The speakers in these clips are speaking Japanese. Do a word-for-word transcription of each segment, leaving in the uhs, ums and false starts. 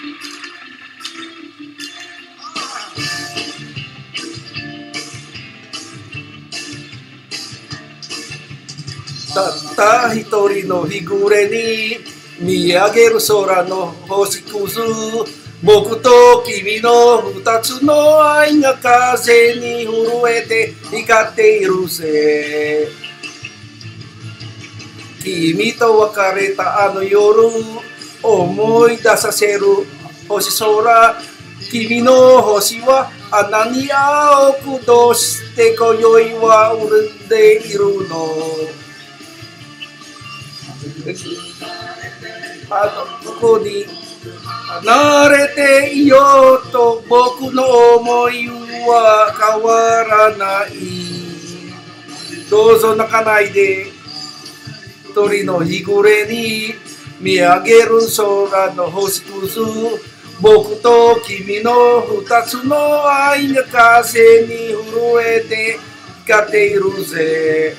たった一人の日暮れに見上げる空の星屑、僕と君の二つの愛が風に震えて光っているぜ。君と別れたあの夜、思い出させる星空。君の星はあんなに青く、どうして今宵は潤んでいるの。あのここに離れていようと僕の思いは変わらない。どうぞ泣かないで。一人の日暮れに見上げる空の星屑、僕と君の二つの愛が風に震えて光っているぜ。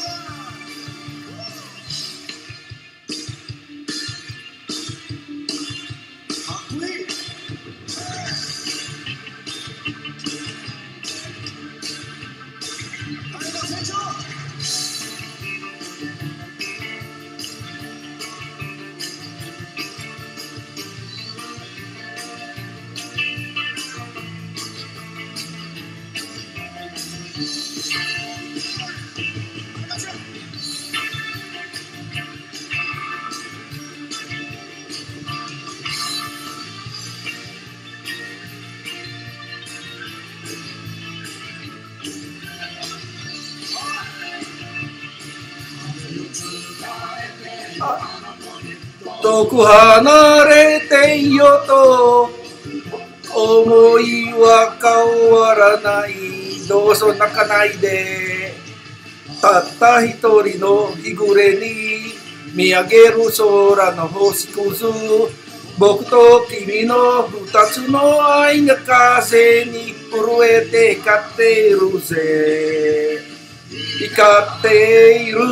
遠く離れていようと思いは変わらない。どうぞ泣かないで。たった一人の日暮れに見上げる空の星屑、僕と君の二つの愛が風に震えて光っているぜ。光っている。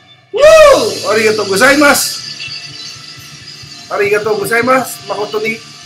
ありがとうございます。ありがとうございます。誠に。